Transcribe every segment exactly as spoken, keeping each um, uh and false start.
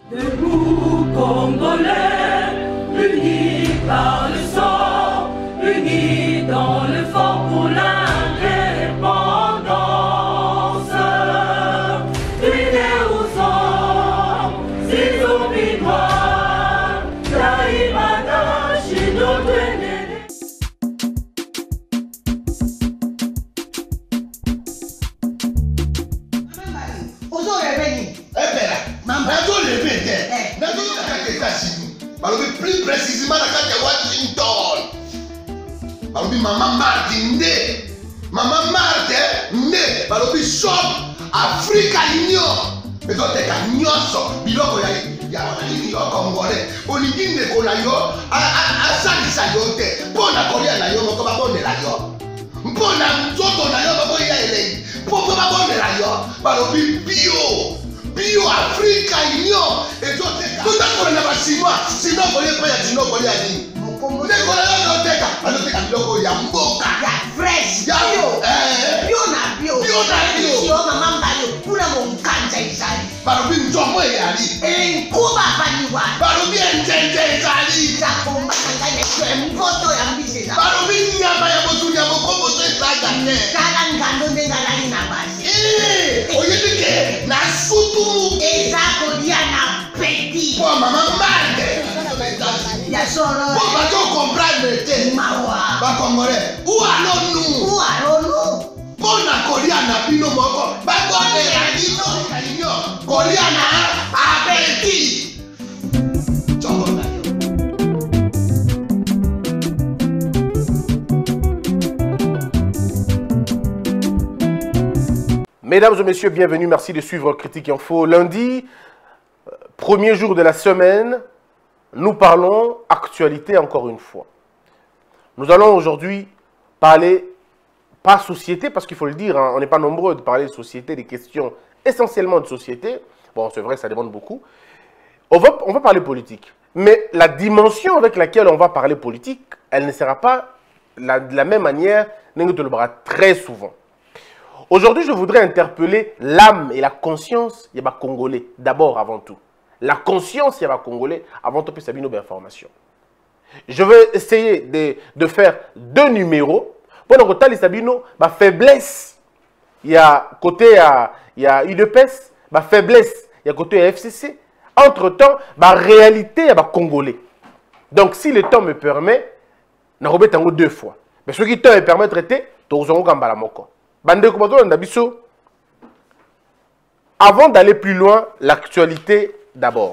Debout Congolais, unis par le sang, unis dans le fort pour l'indépendance. Unis aux hommes, ces zombies noirs, Taïmada, chez notre ennemi. Plus précisément dans la Washington. Maman Martin Maman Martin né. Shop Africa Union. Mais quand tu as nyoso, biloko ya ya wanani yo Congolais. Oligine kola yo a a salisa yo te. Pona kolia na yo ko ba bondela yo. Pona nzoto na yo ko ya ele. Po po ba bondela yo. Balobi bio. Bio Africa Union. Et toi tu as on a pas chinois. Sinon on est pas ya chinois ko ya ni. Mokombo. Ne kola yo teka. Ano teka biloko ya mboka. Ya fresh. Ya bio. Eh. Bio na bio. Bio na bio. Yo mama mbayo. Kuna monkanja izali. Balobi nzomo yali. Eh kuba baniwa. Balobi enjenje izali. Zakomba kanganya kwa mpoto ya mbise za. Balobi nyama ya botu ya mokombo to isaga ne. Kala ngando ndenga lali na basi. Eh, oyedike na sutu. Ezako dia na petit. Pour maman Mande. Ya soro. Pour pas to comprendre te. Mawa. Ba Congolais. Où allons-nous? Où allons-nous? Pour na Korea na bino moko. Ba bonne la bino réunion. Korea na abeti. Mesdames et messieurs, bienvenue. Merci de suivre Critique Info. Lundi, premier jour de la semaine, nous parlons actualité encore une fois. Nous allons aujourd'hui parler, pas société, parce qu'il faut le dire, hein, on n'est pas nombreux de parler de société, des questions essentiellement de société. Bon, c'est vrai, ça demande beaucoup. On va, on va parler politique. Mais la dimension avec laquelle on va parler politique, elle ne sera pas la, de la même manière, très souvent. Aujourd'hui, je voudrais interpeller l'âme et la conscience des Congolais, d'abord, avant tout. La conscience des Congolais, avant tout, c'est une information. Je vais essayer de, de faire deux numéros. Pour le côté Sabino, ma faiblesse, il y a côté il y a U D P S, ma faiblesse, il y a côté F C C. Entre-temps, ma réalité, il y a Congolais. Donc, si le temps me permet, je vais remettre deux fois. Mais ce qui le temps me permet de traiter, je vais la moko. Avant d'aller plus loin, l'actualité d'abord.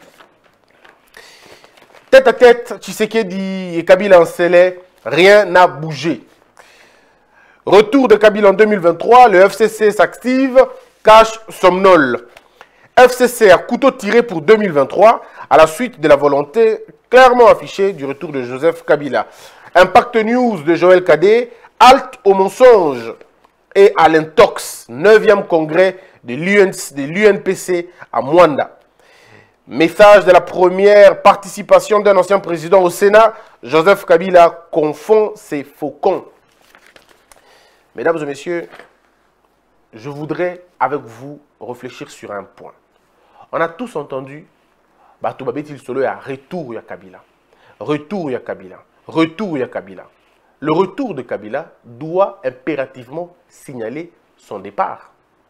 Tête à tête, Tshisekedi et Kabila en scellé, rien n'a bougé. Retour de Kabila en deux mille vingt-trois, le F C C s'active, cache somnole. F C C à couteau tiré pour deux mille vingt-trois, à la suite de la volonté clairement affichée du retour de Joseph Kabila. Impact News de Joël Cadet, halte au mensonge et à l'intox, neuvième congrès de l'U N P C à Mwanda. Message de la première participation d'un ancien président au Sénat, Joseph Kabila confond ses faucons. Mesdames et messieurs, je voudrais avec vous réfléchir sur un point. On a tous entendu, Batoubabetil Solo a retour à Kabila. Retour à Kabila. Retour à Kabila. Le retour de Kabila doit impérativement signaler son départ.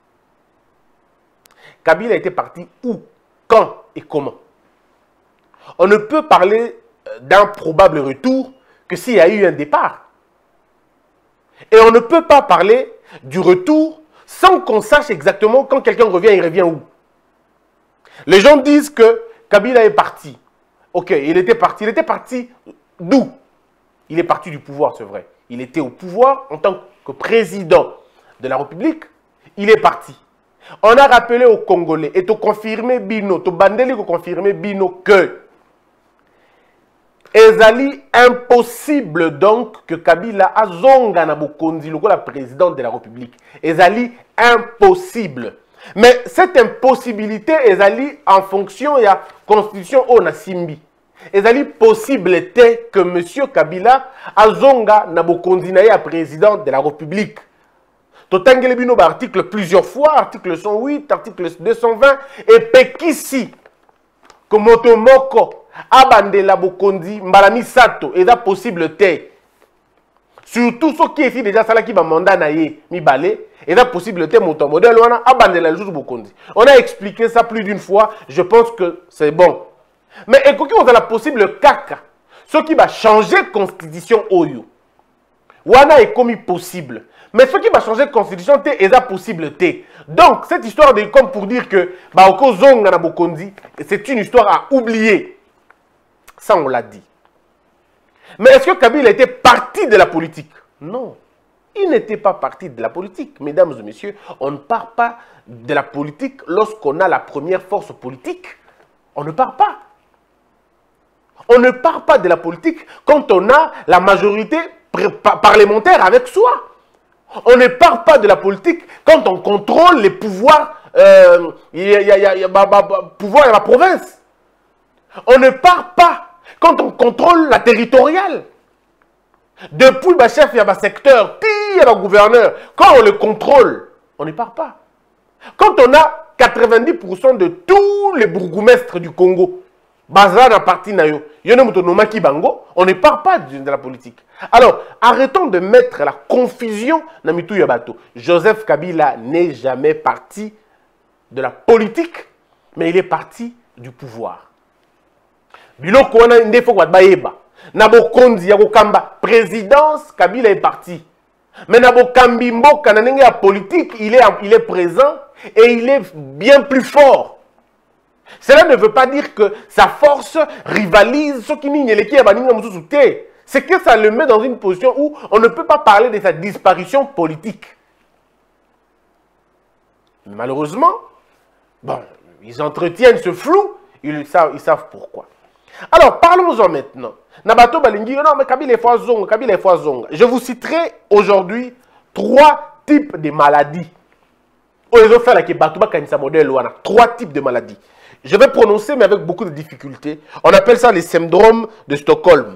Kabila était parti où, quand et comment? On ne peut parler d'un probable retour que s'il y a eu un départ. Et on ne peut pas parler du retour sans qu'on sache exactement quand quelqu'un revient, il revient où. Les gens disent que Kabila est parti. Ok, il était parti. Il était parti d'où? Il est parti du pouvoir, c'est vrai. Il était au pouvoir en tant que président de la République. Il est parti. On a rappelé aux Congolais et tu confirmé Bino, tu bandeli confirmé Bino que ezali impossible donc que Kabila azonga na bokonzi loko la présidente de la République. Ezali impossible. Mais cette impossibilité ezali en fonction de la constitution au Nasimbi. Ezali possible était que M. Kabila azonga na bokonzi na ya président de la République. Totangele bino ba article plusieurs fois, article cent huit, article deux cent vingt, et Pekissi. que moto moko abandela bokondi mbala misato eza possible te. Surtout ceux qui ici déjà sala qui va mandat na ye mibale eza possible te moto modèle wana abandela le jour bokondi. On a expliqué ça plus d'une fois, je pense que c'est bon. Mais écoutez, on a la possible kaka. Ce qui va changer constitution oyo. Wana est comme possible. Mais ce qui va changer constitution te est possible te. Donc cette histoire de comme pour dire que ba oko zonga na bokondi, c'est une histoire à oublier. Ça on l'a dit. Mais est-ce que Kabila était parti de la politique? Non. Il n'était pas parti de la politique. Mesdames et messieurs, on ne part pas de la politique lorsqu'on a la première force politique. On ne part pas. On ne part pas de la politique quand on a la majorité parlementaire avec soi. On ne part pas de la politique quand on contrôle les pouvoirs, euh, y a, y a, y a, y a, bah, bah, bah, pouvoirs de la province. On ne part pas quand on contrôle la territoriale. Depuis le chef, il y a un secteur, puis il y a un gouverneur. Quand on le contrôle, on ne part pas. Quand on a quatre-vingt-dix pour cent de tous les bourgmestres du Congo, Bazana parti nayo, on ne part pas de la politique. Alors, arrêtons de mettre la confusion dans Mitou Yabato. Joseph Kabila n'est jamais parti de la politique, mais il est parti du pouvoir. Biloko wana ndefo kwa bayeba. Nabo kondi ya kokamba présidence Kabila est parti. Mais nabo kambi mboka na ndenge ya politique, il est il est présent et il est bien plus fort. Cela ne veut pas dire que sa force rivalise ce qui n'y est. C'est que ça le met dans une position où on ne peut pas parler de sa disparition politique. Malheureusement, bon, ils entretiennent ce flou, ils savent, ils savent pourquoi. Alors, parlons-en maintenant. Nabato Balingi, non, mais Kabila est foison, Kabila est foison. Je vous citerai aujourd'hui trois types de maladies. Trois types de maladies. Je vais prononcer, mais avec beaucoup de difficultés. On appelle ça les syndromes de Stockholm.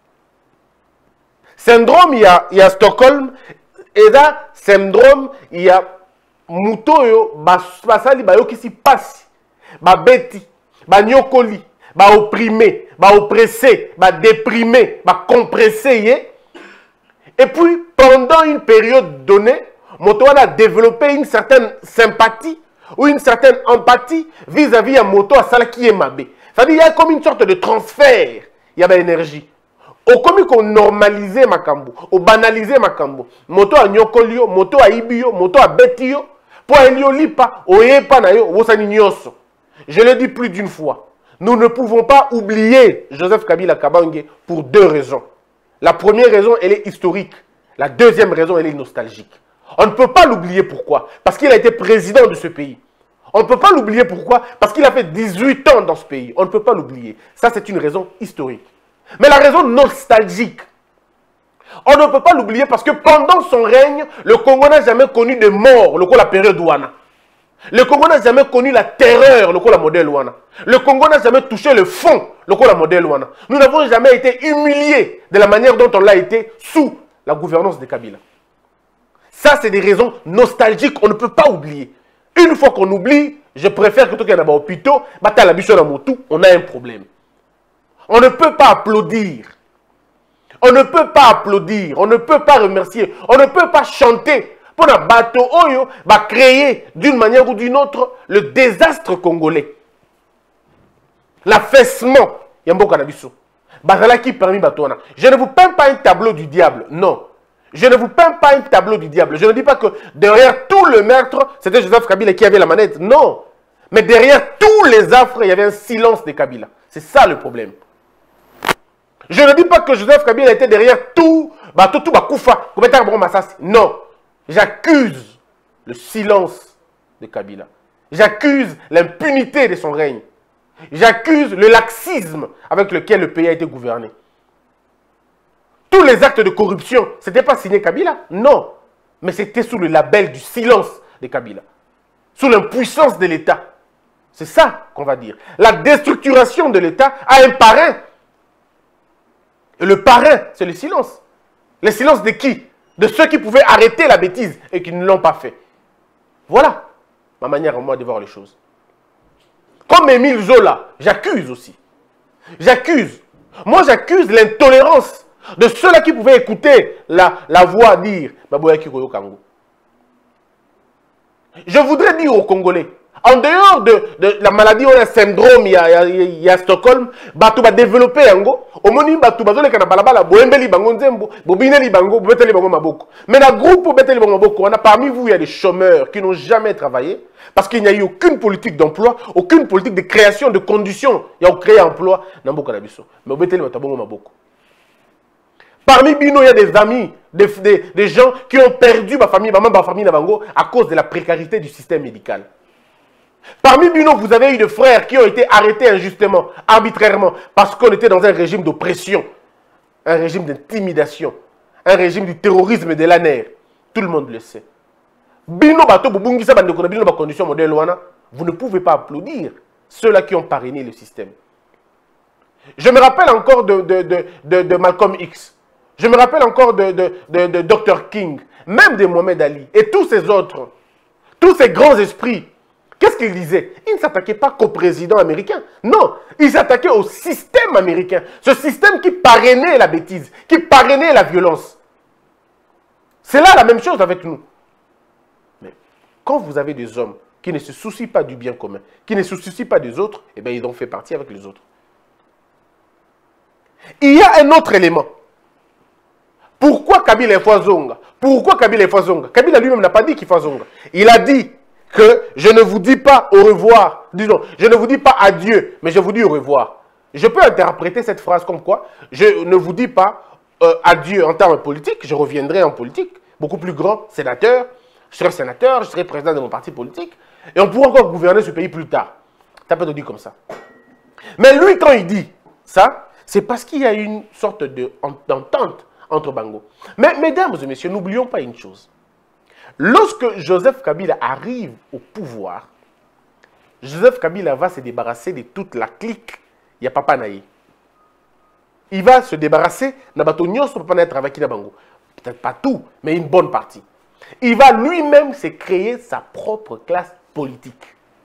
Syndrome, il y a, il y a Stockholm. Et là, syndrome, il y a Mutoyo, Basali, Bayo qui s'y passe. Ba beti, ba nyokoli, ba opprimé, ba oppressé, ba déprimé, ba compressé. Et puis, pendant une période donnée, Moto a développé une certaine sympathie ou une certaine empathie vis-à-vis de Moto à Sala qui est mabé. C'est-à-dire qu'il y a comme une sorte de transfert. Il y a de l'énergie. Au comme qu'on normalisait Makambo, au banalisait Makambo. Moto a Nyokolio, Moto a Ibio, Moto a Betio, pour Elio Lipa, Oyepa Nayo, Wosani Nyoso. Je le dis plus d'une fois. Nous ne pouvons pas oublier Joseph Kabila Kabange pour deux raisons. La première raison, elle est historique. La deuxième raison, elle est nostalgique. On ne peut pas l'oublier. Pourquoi? Parce qu'il a été président de ce pays. On ne peut pas l'oublier. Pourquoi? Parce qu'il a fait dix-huit ans dans ce pays. On ne peut pas l'oublier. Ça, c'est une raison historique. Mais la raison nostalgique, on ne peut pas l'oublier parce que pendant son règne, le Congo n'a jamais connu de mort, le coup la période Ouana. Le Congo n'a jamais connu la terreur, le coup la modèle Ouana. Le Congo n'a jamais touché le fond, le coup la modèle Ouana. Nous n'avons jamais été humiliés de la manière dont on l'a été sous la gouvernance de Kabila. Ça, c'est des raisons nostalgiques, on ne peut pas oublier. Une fois qu'on oublie, je préfère que tout le monde ait un hôpital, on a un problème. On ne peut pas applaudir. On ne peut pas applaudir. On ne peut pas remercier. On ne peut pas chanter pour un bateau oyo va créer d'une manière ou d'une autre le désastre congolais. L'affaissement. Je ne vous peins pas un tableau du diable. Non. Je ne vous peins pas un tableau du diable. Je ne dis pas que derrière tout le meurtre, c'était Joseph Kabila qui avait la manette. Non. Mais derrière tous les affres, il y avait un silence de Kabila. C'est ça le problème. Je ne dis pas que Joseph Kabila était derrière tout. Bah, tout, tout, bah, Koufa. Non. J'accuse le silence de Kabila. J'accuse l'impunité de son règne. J'accuse le laxisme avec lequel le pays a été gouverné. Tous les actes de corruption, ce n'était pas signé Kabila, non. Mais c'était sous le label du silence de Kabila. Sous l'impuissance de l'État. C'est ça qu'on va dire. La déstructuration de l'État a un parrain. Et le parrain, c'est le silence. Le silence de qui? De ceux qui pouvaient arrêter la bêtise et qui ne l'ont pas fait. Voilà ma manière à moi de voir les choses. Comme Émile Zola, j'accuse aussi. J'accuse. Moi, j'accuse l'intolérance de ceux-là qui pouvaient écouter la, la voix dire Baboyaki Koyo Kango. Je voudrais dire aux Congolais, en dehors de, de la maladie, on a un syndrome, il y a, il y a, il y a Stockholm, Batou va développer Yango, au moni Batou va zoler Kanabalabala, Boembeli Bango Nzembo, Bobineli Bango, Beteli Bango Maboko. Mais dans le groupe Beteli Bango Maboko, on a parmi vous, il y a des chômeurs qui n'ont jamais travaillé, parce qu'il n'y a eu aucune politique d'emploi, aucune politique de création de conditions. Il y a créé emploi dans Boko Nabiso. Mais Beteli Bango Maboko. Parmi Bino, il y a des amis, des, des, des gens qui ont perdu ma famille, ma famille Nabango, à cause de la précarité du système médical. Parmi Bino, vous avez eu des frères qui ont été arrêtés injustement, arbitrairement, parce qu'on était dans un régime d'oppression, un régime d'intimidation, un régime du terrorisme et de la nerf. Tout le monde le sait. Bino Bato Bubungisa Bandekona Bino condition modèle Wana, vous ne pouvez pas applaudir ceux-là qui ont parrainé le système. Je me rappelle encore de, de, de, de, de Malcolm X. Je me rappelle encore de, de, de, de docteur King, même de Mohamed Ali et tous ces autres, tous ces grands esprits. Qu'est-ce qu'ils disaient? Ils ne s'attaquaient pas qu'au président américain. Non, ils s'attaquaient au système américain. Ce système qui parrainait la bêtise, qui parrainait la violence. C'est là la même chose avec nous. Mais quand vous avez des hommes qui ne se soucient pas du bien commun, qui ne se soucient pas des autres, eh bien ils ont fait partie avec les autres. Il y a un autre élément. Pourquoi Kabila est Fouazonga? Pourquoi Kabila est Fouazonga? Kabila lui-même n'a pas dit qu'il Fouazonga. Il a dit que je ne vous dis pas au revoir. Disons, je ne vous dis pas adieu, mais je vous dis au revoir. Je peux interpréter cette phrase comme quoi? Je ne vous dis pas euh, adieu en termes politiques, je reviendrai en politique, beaucoup plus grand, sénateur, je serai sénateur, je serai président de mon parti politique, et on pourra encore gouverner ce pays plus tard. Ça peut te dire comme ça. Mais lui, quand il dit ça, c'est parce qu'il y a une sorte d'entente entre Bango. Mais mesdames et messieurs, n'oublions pas une chose. Lorsque Joseph Kabila arrive au pouvoir, Joseph Kabila va se débarrasser de toute la clique. Il y a Papa Naï. Il va se débarrasser de Papa Naï travailler à Bango. Peut-être pas tout, mais une bonne partie. Il va lui-même se créer sa propre classe politique.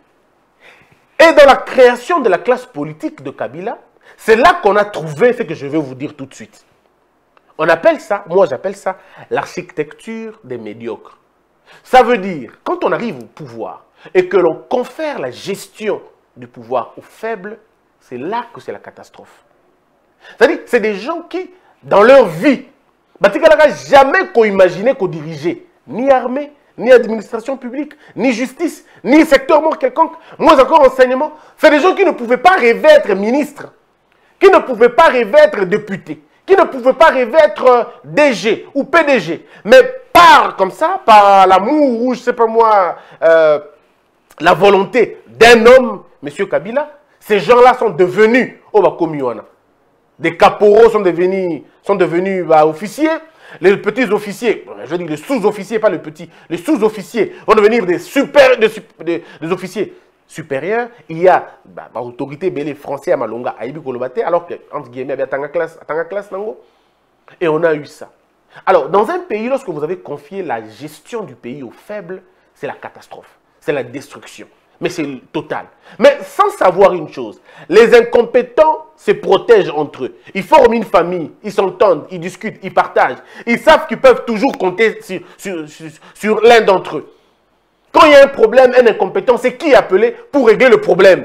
Et dans la création de la classe politique de Kabila, c'est là qu'on a trouvé ce que je vais vous dire tout de suite. On appelle ça, moi j'appelle ça, l'architecture des médiocres. Ça veut dire, quand on arrive au pouvoir et que l'on confère la gestion du pouvoir aux faibles, c'est là que c'est la catastrophe. C'est-à-dire, c'est des gens qui, dans leur vie, jamais qu'on imaginait qu'on dirigeait ni armée, ni administration publique, ni justice, ni secteur mort quelconque, moins encore enseignement. C'est des gens qui ne pouvaient pas rêver être ministres, qui ne pouvaient pas rêver être députés, qui ne pouvaient pas rêver être D G ou P D G, mais par comme ça, par l'amour ou je ne sais pas moi, euh, la volonté d'un homme, M. Kabila, ces gens-là sont devenus Obakomiwana. Des caporaux sont devenus, sont devenus bah, officiers, les petits officiers, je veux dire les sous-officiers, pas les petits, les sous-officiers vont devenir des, super, des, des, des officiers supérieurs. Il y a bah, bah, autorité belé français à Malonga, à Ibi Kolobate, alors que, entre guillemets, il y a Tanga classe, Tanga classe, Nango. Et on a eu ça. Alors, dans un pays, lorsque vous avez confié la gestion du pays aux faibles, c'est la catastrophe, c'est la destruction. Mais c'est total. Mais sans savoir une chose, les incompétents se protègent entre eux. Ils forment une famille, ils s'entendent, ils discutent, ils partagent. Ils savent qu'ils peuvent toujours compter sur, sur, sur, sur l'un d'entre eux. Quand il y a un problème, un incompétent, c'est qui appeler pour régler le problème?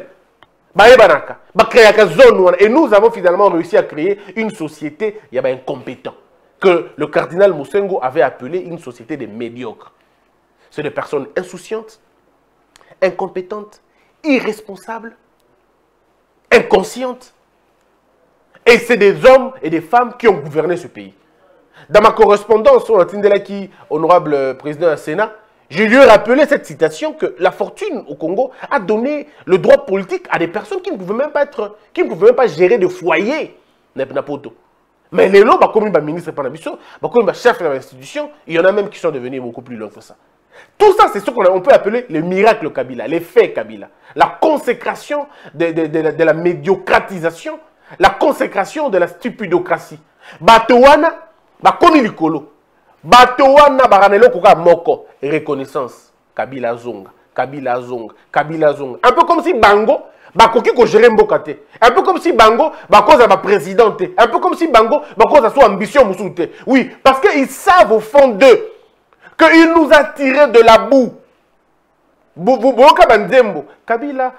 Et nous avons finalement réussi à créer une société, il y avait incompétent, que le cardinal Moussengo avait appelé une société de médiocres. C'est des personnes insouciantes, incompétentes, irresponsables, inconscientes. Et c'est des hommes et des femmes qui ont gouverné ce pays. Dans ma correspondance sur Tindelaki, honorable président du Sénat, je lui ai rappelé cette citation que la fortune au Congo a donné le droit politique à des personnes qui ne pouvaient même pas être, qui ne pouvaient même pas gérer de foyer. Mais les lots, comme le ministre Panabiso, comme le chef de l'institution, il y en a même qui sont devenus beaucoup plus longs que ça. Tout ça, c'est ce qu'on peut appeler le miracle Kabila, les faits Kabila. La consécration de, de, de, de la médiocratisation, la consécration de la stupidocratie. Batowana, bakomi likolo. Batowana baranelo koka moko. Reconnaissance, Kabila Zonga. Kabila Zong, Kabila Zong. Un peu comme si Bango, Bakoki ko gérer Mbokate. Un peu comme si Bango, Bako za ba présidente. Un peu comme si Bango, Bako za soit ambition Moussoute. Oui, parce qu'ils savent au fond d'eux qu'il nous a tiré de la boue. Kabila,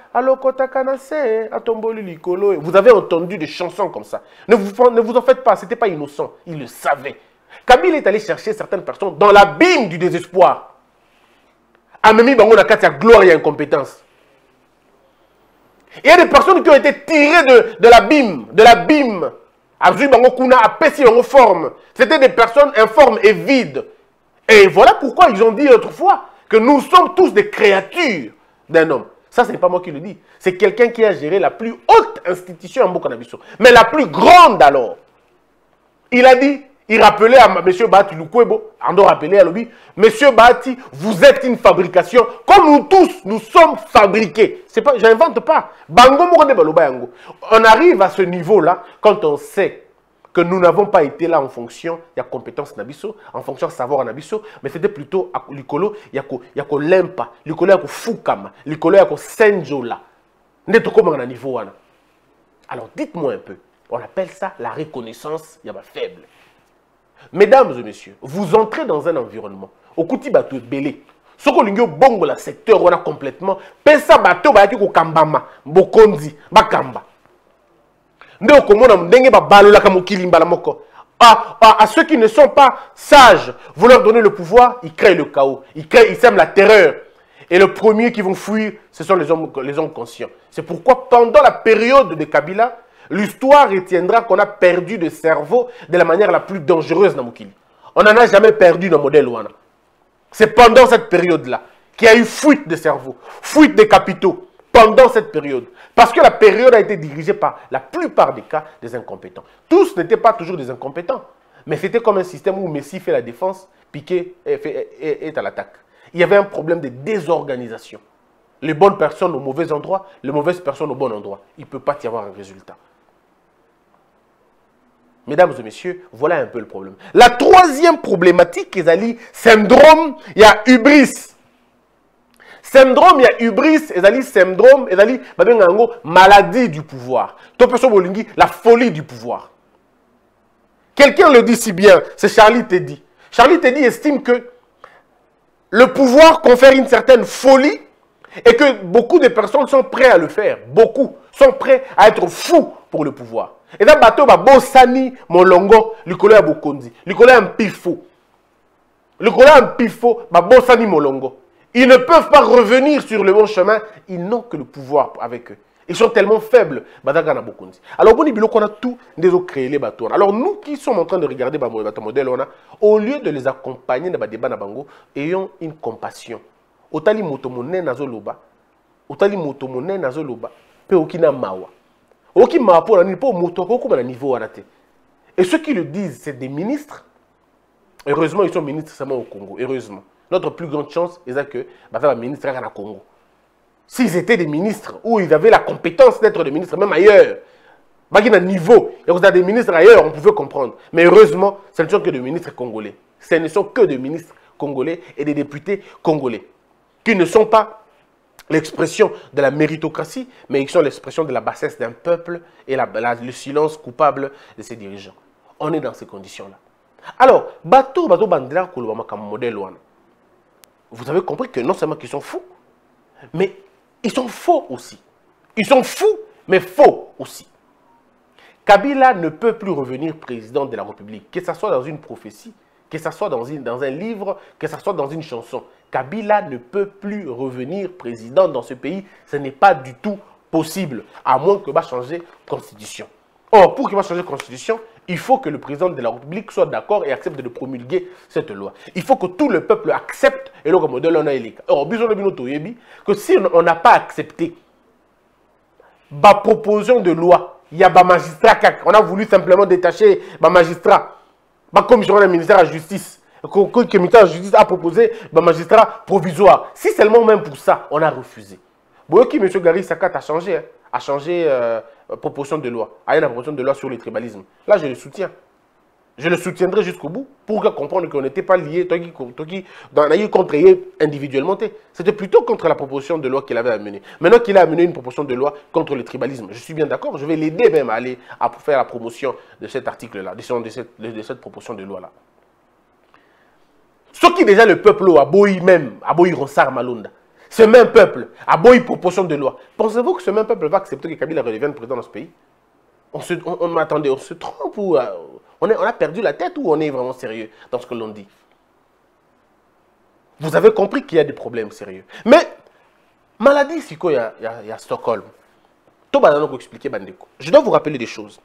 vous avez entendu des chansons comme ça. Ne vous, ne vous en faites pas, ce n'était pas innocent. Il le savait. Kabila est allé chercher certaines personnes dans l'abîme du désespoir. Amemi Bango Nakati gloire et incompétence. Il y a des personnes qui ont été tirées de, de l'abîme, de l'abîme. Abzu Bango Kuna a pété en forme. C'était des personnes informes et vides. Et voilà pourquoi ils ont dit autrefois que nous sommes tous des créatures d'un homme. Ça, ce n'est pas moi qui le dis. C'est quelqu'un qui a géré la plus haute institution en Bokanabiso. Mais la plus grande alors. Il a dit, il rappelait à M. Bahati Lukwebo, on doit rappeler à lui, M. Bahati, vous êtes une fabrication. Comme nous tous, nous sommes fabriqués. C'est pas, j'invente pas. On arrive à ce niveau-là quand on sait que nous n'avons pas été là en fonction de la compétence Nabiso, en fonction de savoir Nabiso, mais c'était plutôt à l'icolo, il y a ko lempa, l'icolo, il y a ko fukama, l'icolo, il y a ko senjola. N'est-ce comment on a niveau. Alors dites-moi un peu, on appelle ça la reconnaissance, il y a faible. Mesdames et messieurs, vous entrez dans un environnement, au kuti bateau belé, ce que l'on bongo la secteur, on a complètement, pensa bateau, ba yaki ko kambama, bokonzi, bakamba. À, à, à ceux qui ne sont pas sages, vous leur donnez le pouvoir, ils créent le chaos, ils, créent, ils sèment la terreur. Et le premier qui vont fuir, ce sont les hommes, les hommes conscients. C'est pourquoi pendant la période de Kabila, l'histoire retiendra qu'on a perdu de cerveau de la manière la plus dangereuse dans Moukili. On n'en a jamais perdu dans le modèle Ouana. C'est pendant cette période-là qu'il y a eu fuite de cerveau, fuite des capitaux. Pendant cette période. Parce que la période a été dirigée par la plupart des cas des incompétents. Tous n'étaient pas toujours des incompétents. Mais c'était comme un système où Messi fait la défense, Piqué est, est, est à l'attaque. Il y avait un problème de désorganisation. Les bonnes personnes au mauvais endroit, les mauvaises personnes au bon endroit. Il ne peut pas y avoir un résultat. Mesdames et messieurs, voilà un peu le problème. La troisième problématique, c'est syndrome, il y a hubris. Syndrome, il y a hubris, et syndrome, et maladie du pouvoir. La folie du pouvoir. Quelqu'un le dit si bien, c'est Charlie Teddy. Charlie Teddy estime que le pouvoir confère une certaine folie et que beaucoup de personnes sont prêtes à le faire. Beaucoup sont prêts à être fous pour le pouvoir. Et dans le bateau, Bosani, Molongo, Nicolas Bokondi, Nicolas Mpifo. Nicolas Mpifo, Bosani, Molongo. Ils ne peuvent pas revenir sur le bon chemin. Ils n'ont que le pouvoir avec eux. Ils sont tellement faibles. Alors, on a tout créé les bateaux. Alors, nous qui sommes en train de regarder le modèle, au lieu de les accompagner dans le débat, ayons une compassion. Otali motomone nazoloba, otali motomone nazoloba, pe okina mawa. Oki mawa pour la pour moto comme à niveau arrêté. Et ceux qui le disent, c'est des ministres. Heureusement, ils sont ministres seulement au Congo. Heureusement. Notre plus grande chance, c'est que les ministres au Congo. S'ils étaient des ministres, ou ils avaient la compétence d'être des ministres, même ailleurs, il y a niveau, et vous avez des ministres ailleurs, on pouvait comprendre. Mais heureusement, ce ne sont que des ministres congolais. Ce ne sont que des ministres congolais et des députés congolais, qui ne sont pas l'expression de la méritocratie, mais ils sont l'expression de la bassesse d'un peuple et la, la, le silence coupable de ses dirigeants. On est dans ces conditions-là. Alors, bateau, bateau, bandera, kolobama, comme modèle, vous avez compris que non seulement qu'ils sont fous, mais ils sont faux aussi. Ils sont fous, mais faux aussi. Kabila ne peut plus revenir président de la République, que ce soit dans une prophétie, que ce soit dans, une, dans un livre, que ce soit dans une chanson. Kabila ne peut plus revenir président dans ce pays. Ce n'est pas du tout possible, à moins qu'il va changer de constitution. Or, pour qu'il va changer de constitution, il faut que le président de la République soit d'accord et accepte de promulguer cette loi. Il faut que tout le peuple accepte et le modèle on a élu. Or, que si on n'a pas accepté la proposition de loi, il y a des magistrats, on a voulu simplement détacher les magistrats, la commission du ministère de la Justice, le comité de la Justice a proposé des magistrats provisoires. Si seulement même pour ça, on a refusé. Bon, qui M. Gary Sakat a changé, hein, a changé euh, proposition de loi, a une proposition de loi sur le tribalisme. Là, je le soutiens. Je le soutiendrai jusqu'au bout pour comprendre qu'on n'était pas liés, toi qui, toi qui, dans la contre individuellement. C'était plutôt contre la proposition de loi qu'il avait amenée. Maintenant qu'il a amené une proposition de loi contre le tribalisme, je suis bien d'accord, je vais l'aider même à aller à faire la promotion de cet article-là, de cette, de cette proposition de loi-là. Ce qui déjà le peuple a boyi même, a boyi Ronsard Malunda, ce même peuple a boyi proposition de loi. Pensez-vous que ce même peuple va accepter que Kabila redevienne président dans ce pays? On se, on, on, attendez, on se trompe ou euh, on, est, on a perdu la tête ou on est vraiment sérieux dans ce que l'on dit? Vous avez compris qu'il y a des problèmes sérieux. Mais, maladie, c'est quoi? Il y a, il y a Stockholm. Tout le monde expliquer, Bandeko. Je dois vous rappeler des choses.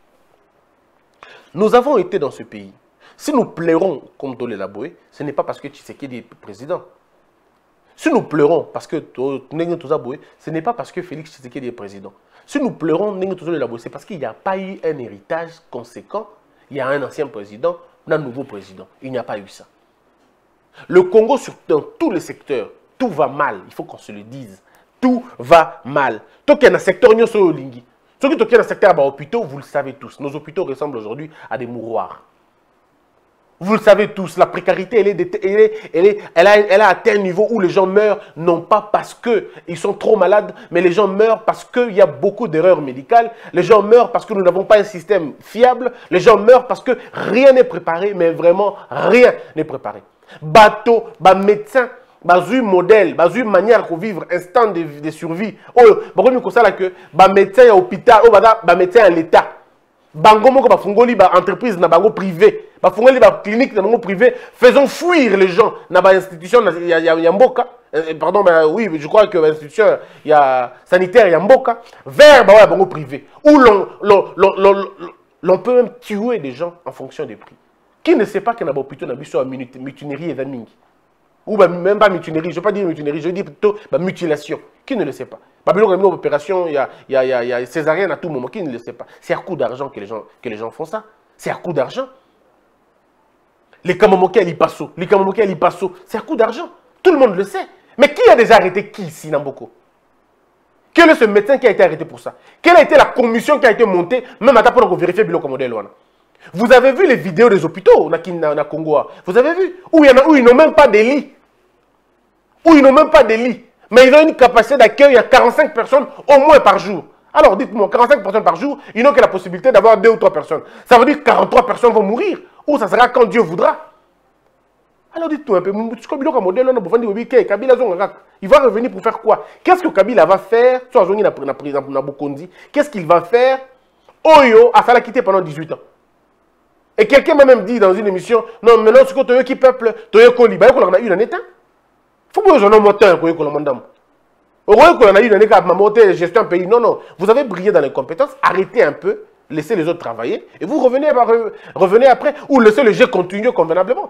Nous avons été dans ce pays. Si nous pleurons comme Dole Laboé, ce n'est pas parce que Tshisekedi est président. Si nous pleurons parce que ce n'est pas parce que Félix Tshisekedi est président. Si nous pleurons, c'est parce qu'il n'y a pas eu un héritage conséquent. Il y a un ancien président, un nouveau président. Il n'y a pas eu ça. Le Congo, sur, dans tous les secteurs, tout va mal. Il faut qu'on se le dise. Tout va mal. Tout qui est dans le secteur, nous sommes au Lingui. Ceux qui sont dans le secteur des hôpitaux, vous le savez tous. Nos hôpitaux ressemblent aujourd'hui à des mouroirs. Vous le savez tous, la précarité, elle, est, elle, est, elle, est, elle, a, elle a atteint un niveau où les gens meurent, non pas parce qu'ils sont trop malades, mais les gens meurent parce qu'il y a beaucoup d'erreurs médicales. Les gens meurent parce que nous n'avons pas un système fiable. Les gens meurent parce que rien n'est préparé, mais vraiment rien n'est préparé. Bateau, bah médecin, bah un modèle, bah une manière de vivre, instant de, de survie. Oh, bah nous ça là que bah médecin à l'hôpital, oh bah médecin à l'État. Bango moko ba fungoli ba entreprise na bango privé, ba fungoli ba clinique na bango privé, faisons fuir les gens na ba institution il y a y a mboka, pardon mais oui, je crois que l'institution il y a sanitaire il y a mboka vers ba bango privé où l'on l'on l'on peut même tuer des gens en fonction des prix. Qui ne sait pas que na ba hôpital na biso mutinerie et mingi. Ou bah, même pas mutinerie, je ne veux pas dire mutinerie, je dis plutôt bah, mutilation. Qui ne le sait pas? Babylone a mis une opération, il y a, il y a, il y a, il y a césarienne à tout moment, qui ne le sait pas? C'est à coup d'argent que les gens, que les gens font ça. C'est à coup d'argent. Les Kamamoké à l'Ipasso, les Kamamoké à l'Ipasso, c'est à coup d'argent. Tout le monde le sait. Mais qui a déjà arrêté qui ici, Namboko? Quel est ce médecin qui a été arrêté pour ça? Quelle a été la commission qui a été montée, même à pour vérifier le modèle? Vous avez vu les vidéos des hôpitaux au Congo? Vous avez vu? Où, il y en a, où ils n'ont même pas de lits. Où ils n'ont même pas de lits. Mais ils ont une capacité d'accueil à quarante-cinq personnes au moins par jour. Alors dites-moi, quarante-cinq personnes par jour, ils n'ont que la possibilité d'avoir deux ou trois personnes. Ça veut dire que quarante-trois personnes vont mourir. Ou ça sera quand Dieu voudra. Alors dites-moi un peu, il va revenir pour faire quoi? Qu'est-ce que Kabila va faire? Qu'est-ce qu'il va faire? Oyo a fallu quitter pendant dix-huit ans. Et quelqu'un m'a même dit dans une émission, non, mais non, ce que tu as qui peuple, tu as eu une année. Il faut que vous ayez un moteur pour que vous ayez on a eu une année à monter gestion un pays. Non, non. Vous avez brillé dans les compétences. Arrêtez un peu. Laissez les autres travailler. Et vous revenez, revenez après. Ou laissez le jeu continuer convenablement.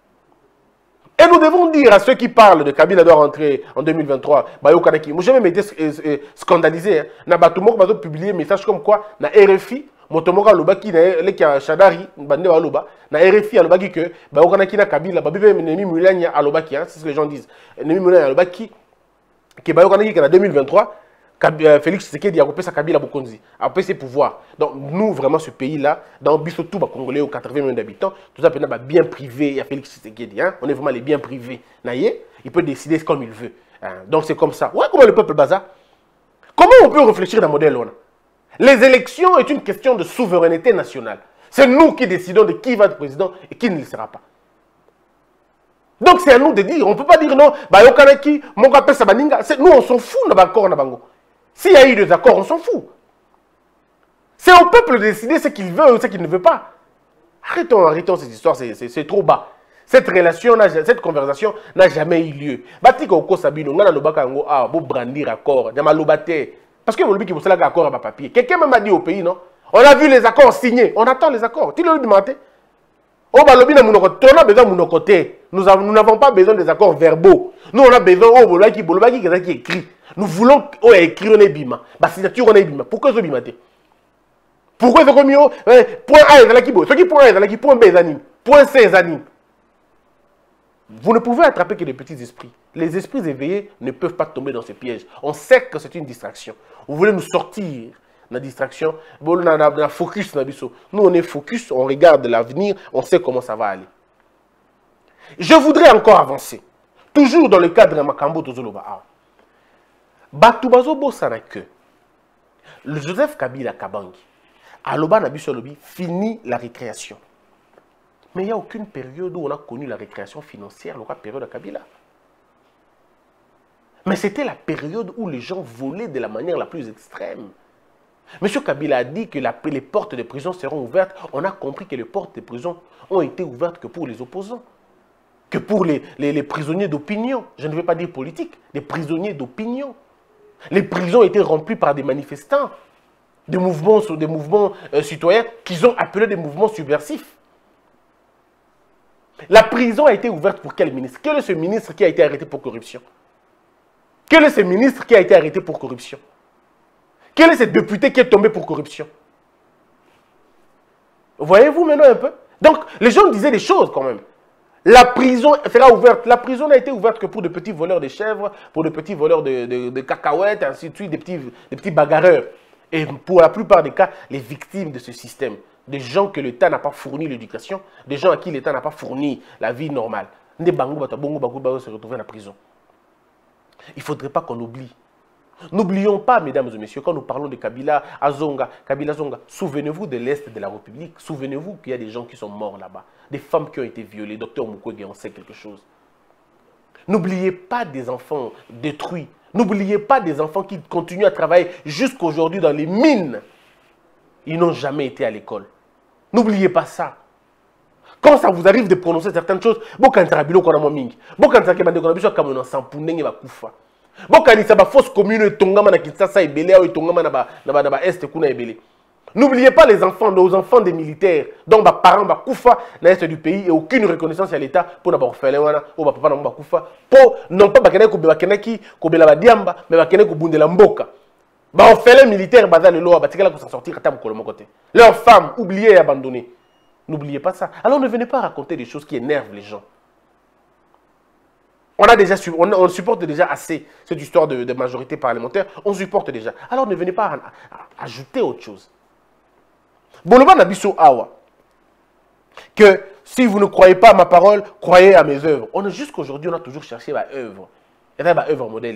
Et nous devons dire à ceux qui parlent de Kabila doit rentrer en deux mille vingt-trois. Moi, j'ai même été scandalisé. Je vais publier un message comme quoi, na R F I, motomoka lobaki na Shadari, bande wa loba, na R F I alobaki que, ba okanaki na Kabila, ba bibe nemi mulanya alobaki, c'est ce que les gens disent. Nemi mulanya alobaki, que ba okanaki en deux mille vingt-trois, Félix Tshisekedi a coupé sa Kabila Bokonzi, a coupé ses pouvoirs. Donc nous, vraiment, ce pays-là, dans Bisso tout, Congolais aux quatre-vingts millions d'habitants, tout ça, peut-être bien privé, il y a Félix Tshisekedi, hein? On est vraiment les biens privés. Il peut décider comme il veut. Hein? Donc c'est comme ça. Ouais, comment le peuple baza? Comment on peut réfléchir dans le modèle? Les élections est une question de souveraineté nationale. C'est nous qui décidons de qui va être président et qui ne le sera pas. Donc c'est à nous de dire, on ne peut pas dire non, bah yokanaki, mon kapé sabaninga, nous on s'en fout d'accord na bango. S'il y a eu des accords, on s'en fout. C'est au peuple de décider ce qu'il veut ou ce qu'il ne veut pas. Arrêtons, arrêtons cette histoire, c'est trop bas. Cette relation, cette conversation n'a jamais eu lieu. Batika oko sabino, ngana lobaka ngo ah, bo brandir accord, nyama lobate. Parce que vous le qui vous savez accord à papier. Quelqu'un m'a dit au pays, non? On a vu les accords signés, on attend les accords. Tu l'as demandé? Oh, bah, lobby, on a besoin de mon côté. Nous n'avons pas besoin des accords verbaux. Nous, on a besoin, oh, bolaki, bolaki, qui écrit. Nous voulons, oh, écrire, on est bima. Bah, signature, on est bima. Pourquoi c'est bimate? Pourquoi c'est comme yo? Point A, c'est là qui beau. Ce qui point A, c'est là qui point B, c'est anime. Point C, c'est anime. Vous ne pouvez attraper que des petits esprits. Les esprits éveillés ne peuvent pas tomber dans ce piège. On sait que c'est une distraction. Vous voulez nous sortir na distraction, na, na, na focus na biso. Nous, on est focus, on regarde l'avenir, on sait comment ça va aller. Je voudrais encore avancer. Toujours dans le cadre de Makambo Tozoloba. Batu bazo bosana que le Joseph Kabila Kabangi, Aloba Nabiso Lobi, finit la récréation. Mais il n'y a aucune période où on a connu la récréation financière, la période de Kabila. Mais c'était la période où les gens volaient de la manière la plus extrême. Monsieur Kabila a dit que la, les portes de prison seront ouvertes. On a compris que les portes de prison ont été ouvertes que pour les opposants, que pour les, les, les prisonniers d'opinion. Je ne veux pas dire politique, les prisonniers d'opinion. Les prisons étaient remplies par des manifestants, des mouvements, des mouvements euh, citoyens qu'ils ont appelés des mouvements subversifs. La prison a été ouverte pour quel ministre? Quel est ce ministre qui a été arrêté pour corruption? Quel est ce ministre qui a été arrêté pour corruption? Quel est ce député qui est tombé pour corruption? Voyez-vous maintenant un peu? Donc, les gens disaient des choses quand même. La prison sera ouverte. La prison n'a été ouverte que pour de petits voleurs de chèvres, pour de petits voleurs de, de, de cacahuètes, ainsi de suite, des petits, des petits bagarreurs. Et pour la plupart des cas, les victimes de ce système. Des gens que l'État n'a pas fourni l'éducation, des gens à qui l'État n'a pas fourni la vie normale. Des bangou bata bongo bagou bagou se retrouver dans la prison. Il ne faudrait pas qu'on oublie. N'oublions pas, mesdames et messieurs, quand nous parlons de Kabila, Azonga, Kabila Zonga, souvenez-vous de l'Est de la République. Souvenez-vous qu'il y a des gens qui sont morts là-bas. Des femmes qui ont été violées. Docteur Mukwege, on sait quelque chose. N'oubliez pas des enfants détruits. N'oubliez pas des enfants qui continuent à travailler jusqu'à aujourd'hui dans les mines. Ils n'ont jamais été à l'école. N'oubliez pas ça. Quand ça vous arrive de prononcer certaines choses, beaucoup de gens ont mingi. Beaucoup de gens ont bokanisa ba fausse commune etongama na Kinshasa ebele ou etongama na ba na ba na ba est kuna ebele. N'oubliez pas les enfants, nos enfants des militaires, dont ba parents ba kufa na est du pays et aucune reconnaissance à l'État pour na ba orphelin wana ou ba papa na ba kufa pour non pas ba kena ko ba kena ki ko bela ba diamba mais ba kena ko bundela mboka. Ba orphelin militaire baza le lo ba tikala ko s'en sortir ata mokolo mokote. Leurs femmes oubliées et abandonnées. N'oubliez pas ça. Alors ne venez pas raconter des choses qui énervent les gens. On, a déjà, on, on supporte déjà assez cette histoire de, de majorité parlementaire. On supporte déjà. Alors ne venez pas à, à, ajouter autre chose. Boloba Nabiso Awa. Que si vous ne croyez pas à ma parole, croyez à mes œuvres. Jusqu'aujourd'hui, on a toujours cherché ma œuvre. Et ma œuvre modèle.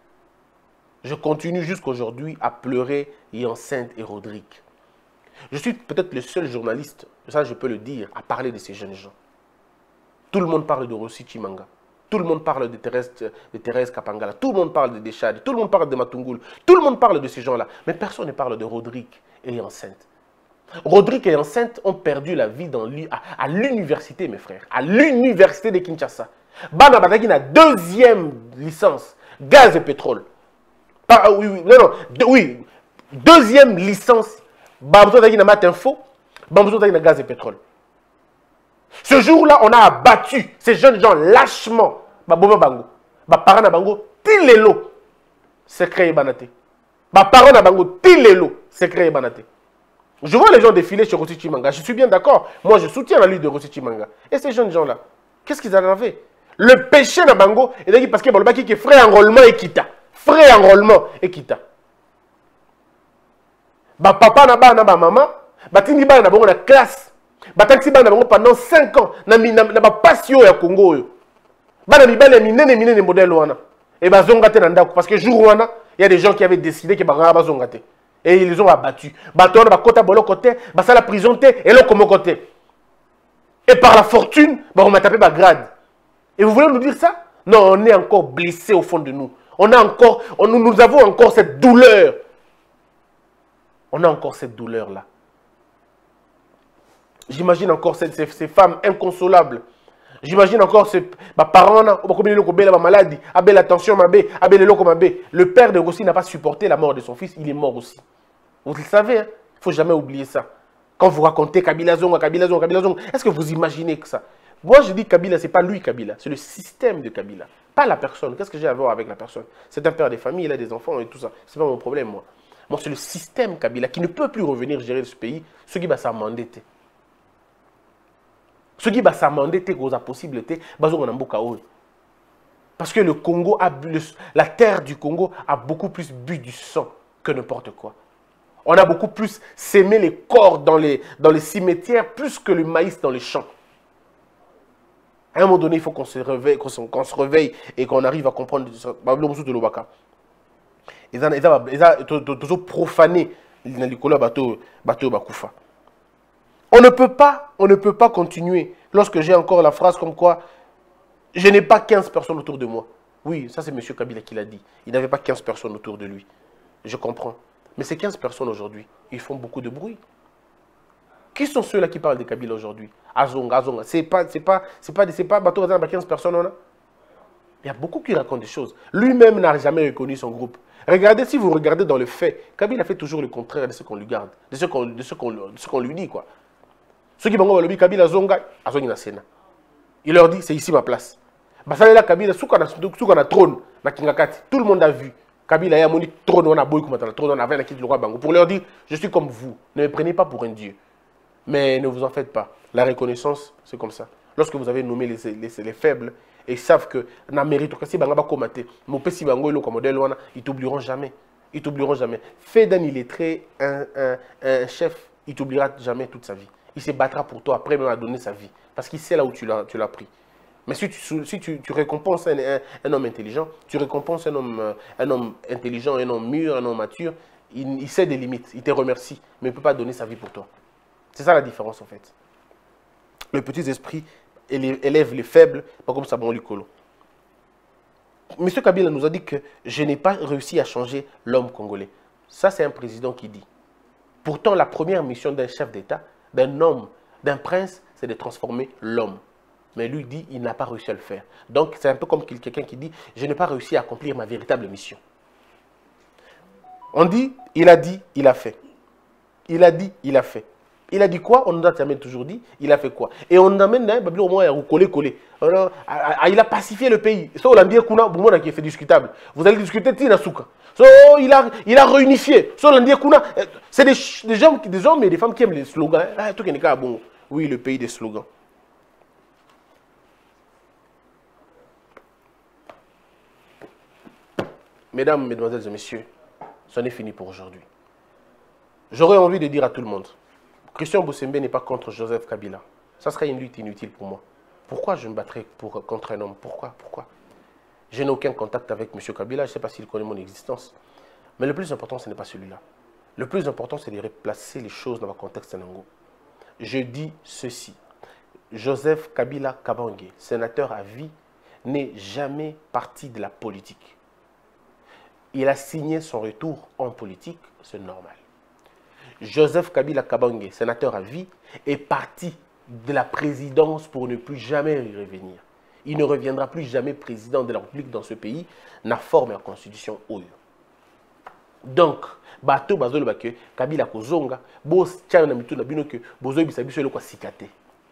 Je continue jusqu'aujourd'hui à pleurer Hyacinthe et Rodrigue. Je suis peut-être le seul journaliste, ça je peux le dire, à parler de ces jeunes gens. Tout le monde parle de Rossi Chimanga. Tout le monde parle de Thérèse, de Thérèse Kapangala. Tout le monde parle de Deschad. Tout le monde parle de Matungulu. Tout le monde parle de ces gens-là. Mais personne ne parle de Rodrigue et Hyacinthe. Rodrigue et Hyacinthe ont perdu la vie dans à, à l'université, mes frères. À l'université de Kinshasa. Bana Bataki a deuxième licence. Gaz et pétrole. Pas, oui, oui, non, non. De, oui. Deuxième licence. Bamouzo Bataki na mat info. Bamouzo Bataki na gaz et pétrole. Ce jour-là, on a abattu ces jeunes gens lâchement. Ba boba bango, ba parents na bango tilelo, secret banate. Ba parents na bango tilelo, secret banate. Je vois les gens défiler chez Rossi Chimanga. Je suis bien d'accord. Moi, je soutiens la lutte de Rossi Chimanga. Et ces jeunes gens-là, qu'est-ce qu'ils en avaient? Le péché na bango, et parce que Bolba qui est frais enrôlement et quitta, frais enrôlement et quitta. Ba papa na ba na ba maman, ba tindi ba na bango na classe. Bataxi bana bango pendant cinq ans na na na passion ya Congo yo. Bana mibale minene minene modèle wana. Et bazonga te na ndako parce que jour wana, il y a des gens qui avaient décidé que banga bazonga te. Et ils les ont abattus. Baton ba kota bolo côté, ba sala prison te et le comme côté. Et par la fortune, ba on m'a tapé ba grade. Et vous voulez nous dire ça? Non, on est encore blessé au fond de nous. On a encore on, nous avons encore cette douleur. On a encore cette douleur là. J'imagine encore ces, ces, ces femmes inconsolables. J'imagine encore ces bah, parents, bah, maladie, attention, le père de Rossi n'a pas supporté la mort de son fils, il est mort aussi. Vous le savez, hein? Il ne faut jamais oublier ça. Quand vous racontez Kabila Zonga, Kabila Zonga, Kabila Zonga, est-ce que vous imaginez que ça? Moi je dis Kabila, ce n'est pas lui Kabila, c'est le système de Kabila, pas la personne. Qu'est-ce que j'ai à voir avec la personne? C'est un père de famille, il a des enfants et tout ça. Ce n'est pas mon problème, moi. Moi, c'est le système Kabila qui ne peut plus revenir gérer ce pays, ce qui va s'amender. Ce qui va s'amender, c'est la possibilité. Parce que le Congo, a, le, la terre du Congo a beaucoup plus bu du sang que n'importe quoi. On a beaucoup plus sémé les corps dans les, dans les cimetières plus que le maïs dans les champs. À un moment donné, il faut qu'on se réveille, qu'on se, qu'on se réveille et qu'on arrive à comprendre de l'Obaka. Ils ont toujours profané le bateau Bakufa. On ne peut pas, on ne peut pas continuer. Lorsque j'ai encore la phrase comme quoi, je n'ai pas quinze personnes autour de moi. Oui, ça c'est M. Kabila qui l'a dit. Il n'avait pas quinze personnes autour de lui. Je comprends. Mais ces quinze personnes aujourd'hui, ils font beaucoup de bruit. Qui sont ceux-là qui parlent de Kabila aujourd'hui? Azonga, Azonga. C'est pas, c'est pas, c'est pas, c'est pas bateau à quinze personnes, on a. Il y a beaucoup qui racontent des choses. Lui-même n'a jamais reconnu son groupe. Regardez, si vous regardez dans le fait, Kabila fait toujours le contraire de ce qu'on lui garde, de ce qu'on, de ce qu'on, de ce qu'on lui dit, quoi. Ceux qui vont dire Kabila Zonga, Azonga na Sena. Il leur dit, c'est ici ma place. Basalela Kabila, sous qu'on a trône, na Kingakati, tout le monde a vu. Kabila a moni trône, on a boy comme trône, on a vingt qui le roi Bango. Pour leur dire, je suis comme vous, ne me prenez pas pour un dieu. Mais ne vous en faites pas. La reconnaissance, c'est comme ça. Lorsque vous avez nommé les, les, les faibles, et ils savent que dans la méritocratie, ils t'oublieront jamais. Ils t'oublieront jamais. Fais d'un illettré un, un, un chef, il t'oubliera jamais toute sa vie. Il se battra pour toi après même à donner sa vie. Parce qu'il sait là où tu l'as pris. Mais si tu, si tu, tu récompenses un, un, un homme intelligent, tu récompenses un homme, un homme intelligent, un homme mûr, un homme mature, il, il sait des limites, il te remercie, mais il ne peut pas donner sa vie pour toi. C'est ça la différence en fait. Le petit esprit élève les faibles, pas comme ça, bon, Licolo. M. Kabila nous a dit que je n'ai pas réussi à changer l'homme congolais. Ça, c'est un président qui dit. Pourtant, la première mission d'un chef d'État, d'un homme, d'un prince, c'est de transformer l'homme. Mais lui dit, il n'a pas réussi à le faire. Donc, c'est un peu comme quelqu'un qui dit, je n'ai pas réussi à accomplir ma véritable mission. On dit, il a dit, il a fait. Il a dit, il a fait. Il a dit quoi? On nous a toujours dit, il a fait quoi? Et on amène un Babylone au moins à coller, coller. Il a pacifié le pays. Ça, on l'a dit, qui est fait discutable. Vous allez discuter, Tina Souka. So, il, a, il a réunifié. So, c'est des, des, gens, des hommes et des femmes qui aiment les slogans. Oui, le pays des slogans. Mesdames, Mesdemoiselles et Messieurs, c'en est fini pour aujourd'hui. J'aurais envie de dire à tout le monde, Christian Bossembe n'est pas contre Joseph Kabila. Ça serait une lutte inutile pour moi. Pourquoi je me battrais pour, contre un homme? Pourquoi? Pourquoi? Je n'ai aucun contact avec M. Kabila, je ne sais pas s'il connaît mon existence. Mais le plus important, ce n'est pas celui-là. Le plus important, c'est de replacer les choses dans le contexte nango. Je dis ceci. Joseph Kabila Kabange, sénateur à vie, n'est jamais parti de la politique. Il a signé son retour en politique, c'est normal. Joseph Kabila Kabange, sénateur à vie, est parti de la présidence pour ne plus jamais y revenir. Il ne reviendra plus jamais président de la République dans ce pays, n'a forme et constitution oyo. Donc, bato bazolo bake Kabila kozonga, bo tchana na mitu na bino ke bozo bisa biso le kwa sikate.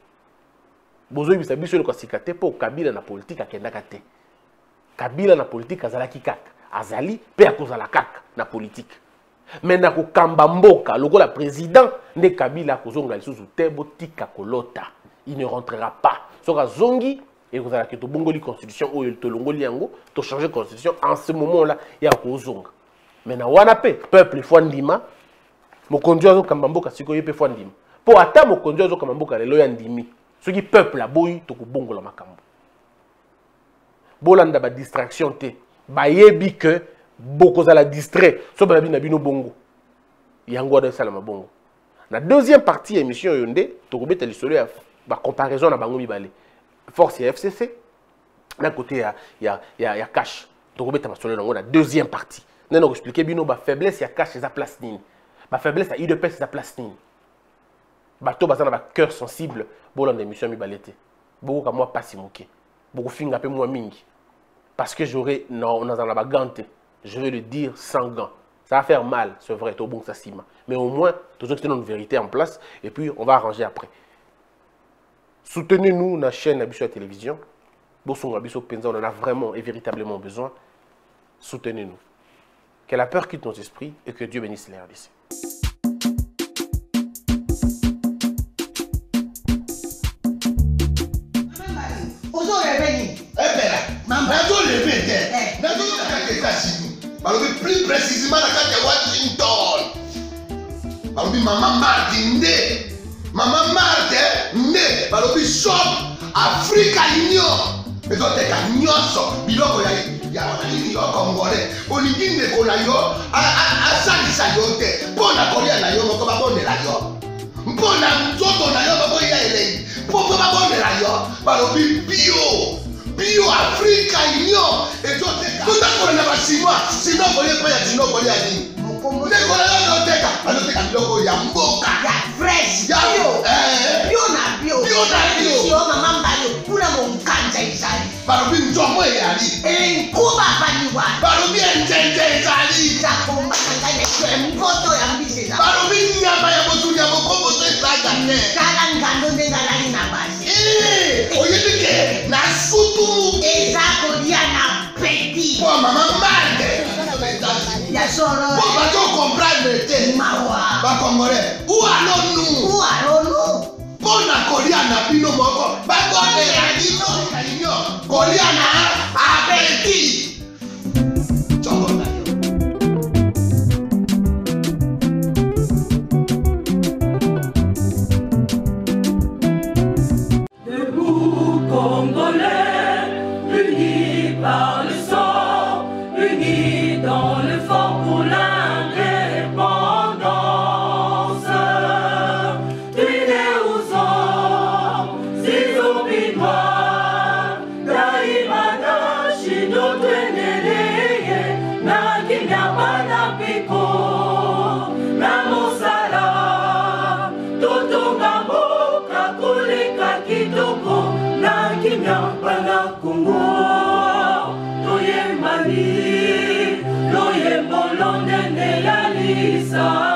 Bozo bisa biso le kwa sikate po Kabila na politique akendaka te. Kabila na politique azalaki kaka, azali pe akozala kaka na politique. Mais na ko kamba mboka lokola président ne Kabila kozonga lisusu te botika kolota. Il ne rentrera pas. Soka zongi et vous allez que bongoli constitution ou to longoli yango to changer constitution en ce moment-là il y a kozonga. Mais na wana pe peuple fo ndima mokonzi azo kamba mboka siko yepe fo ndima. Po ata mokonzi azo kamba mboka lelo ya ndimi. Soki peuple aboyi to ko bongola makambo. Bolanda ba distraction te. Ba yebi que beaucoup à la distrait, sauf que la bino bongo. Yango de salama bongo. La deuxième partie émission Yonde, to ko beta lisolo ya ba comparaison na bango mibale. Force et F C C. D'un côté il y a il y a il y a, y a cash. To ko beta masolo nango la deuxième partie. Neno expliquer bino ba faiblesse ya cash za place nini. Ba faiblesse ya I D P za place nini. Ba to bazana ba cœur sensible bolon émission mibalete. Beaucoup ka moi pas si moké. Beaucoup finga pe moi mingi. Parce que j'aurais non on a la bagante. Je vais le dire sans gants. Ça va faire mal, c'est vrai, tout bon ça cima. Mais au moins, toujours que notre vérité en place et puis on va arranger après. Soutenez-nous dans la chaîne Abisso Télévision. Bossong Abisso Penza, on en a vraiment et véritablement besoin. Soutenez-nous. Que la peur quitte nos esprits et que Dieu bénisse les R D C. Plus précisément à Washington. Maman Marthe nde. Maman Marthe nde. Balobi shop Africa Union. Ezoteka nyonso biloko ya ya wanani yo Congolais. Olingi ndeko na yo asalisa yo te. Mpona kolia na yo moko babondela yo. Mpona nzoto na yo baboya elei. Mpo babondela yo. Balobi bio. Bio Africa Union. Ezoteka. Tutakola na basinois. Sino kolia pa ya sino kolia nini? Ndeko na yo ezoteka. Azoteka biloko ya mboka. Ya fresh. Ya Bio. Eh. Bio na bio. Bio na bio. Sio mama mbali. Kuna munganja izali. Balobi nzomo eyali. Enkuba baniwa. Balobi enjenje ezali. Zakomba kangane kwe mpoto ya mbise za. Balobi nyama ya botu ya bokombo to ezaga te. Kala ngando ndenga lali na basi. Eh, oyebi ke na sutu. Eza kolia na petit. Po mama Marthe. Ya soro. Po bato comprendre te. Mawa. Ba Congolais. Ou allons nous? Ou allons-nous? Pona kolia na bino moko. Ba kondela bino kalinyo. Kolia na apeti. Chongo na yo. Debout Congolais, unis par le sang, unis dans l'effort pour l'indépendance. Unis aux hommes, si opinois, daimana shino tweneleye, na kinyama na piko, na mosala, totonga mboka kuleka kitoko, na kinyamba na Kongo, toyembani, loyembo lonene ya lisa.